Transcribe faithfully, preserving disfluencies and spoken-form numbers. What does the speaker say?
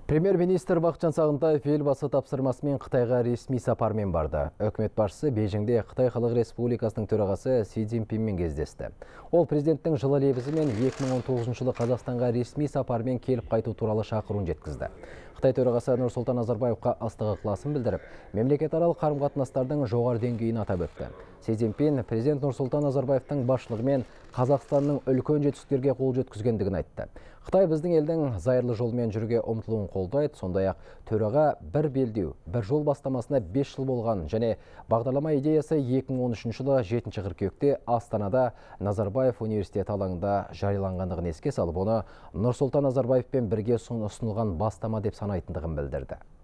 Премьер-министр Бақытжан Сағынтаев елбасы тапсырмасымен Қытайға ресми сапармен барды. Үкімет басшысы Бейжіңде Қытай Халық Республикасының төрағасы Си Цзиньпинмен кездесті. Ол президенттің жылы лебізі мен екі мың он тоғызыншы жылы Қазақстанға ресми сапармен келіп қайту туралы шақыруын жеткізді. Қытай төрағасы Нұрсұлтан Назарбаевқа ыстық ықыласын білдіріп, мемлекетаралық қарым-қатынастардың жоғары деңгейін атап өтті. Си Цзиньпин президент Нұрсұлтан Назарбаевтың басшылығымен Қазақстанның үлкен жетістіктерге қол жеткізгендігін айтты. Қытай біздің елдің зайырлы жолмен жүруге ұмтылуын қолдайды, сондай-ақ төраға бір белдеу, бір жол бастамасына бес жыл болған және бағдарлама идеясы екі мың он үшінші жылы жетінші қыркүйекте Астанада Назарбаев университеті алаңында жарияланғандығын еске салып, оны Нұрсұлтан Назарбаевпен бірге ұсынылған бастама деп санайтындығын білдірді.